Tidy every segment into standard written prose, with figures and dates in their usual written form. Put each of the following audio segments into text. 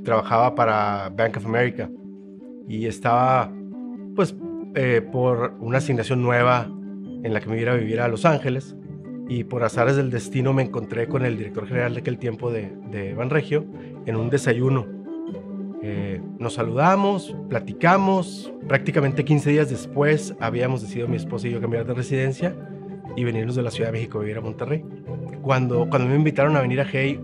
trabajaba para Bank of America y estaba, pues, por una asignación nueva en la que me iba a vivir a Los Ángeles, y por azares del destino me encontré con el director general de aquel tiempo de Banregio en un desayuno. Nos saludamos, platicamos. Prácticamente 15 días después habíamos decidido mi esposa y yo cambiar de residencia y venirnos de la Ciudad de México a vivir a Monterrey. Cuando me invitaron a venir a Hey,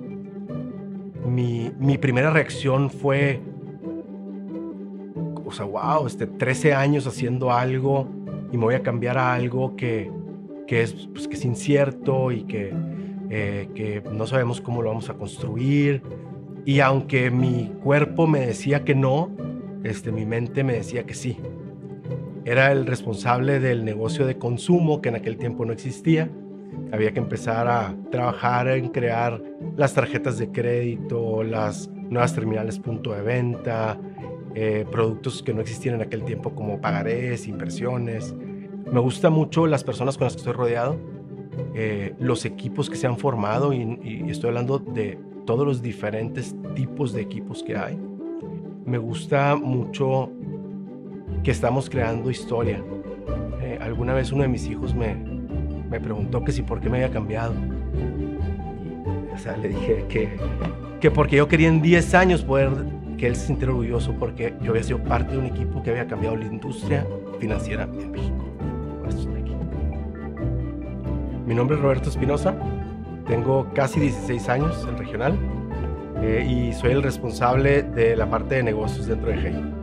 mi primera reacción fue, o sea, wow, 13 años haciendo algo y me voy a cambiar a algo que es, pues, que es incierto y que no sabemos cómo lo vamos a construir. Y aunque mi cuerpo me decía que no, mi mente me decía que sí. Era el responsable del negocio de consumo que en aquel tiempo no existía. Había que empezar a trabajar en crear las tarjetas de crédito, las nuevas terminales punto de venta, productos que no existían en aquel tiempo como pagarés, inversiones. Me gusta mucho las personas con las que estoy rodeado, los equipos que se han formado y estoy hablando de todos los diferentes tipos de equipos que hay. Me gusta mucho que estamos creando historia. Alguna vez uno de mis hijos me preguntó que si por qué me había cambiado. Y, o sea, le dije que porque yo quería en 10 años poder que él se sintiera orgulloso porque yo había sido parte de un equipo que había cambiado la industria financiera en México. Por eso estoy aquí. Mi nombre es Roberto Espinosa, tengo casi 16 años en regional y soy el responsable de la parte de negocios dentro de Hey.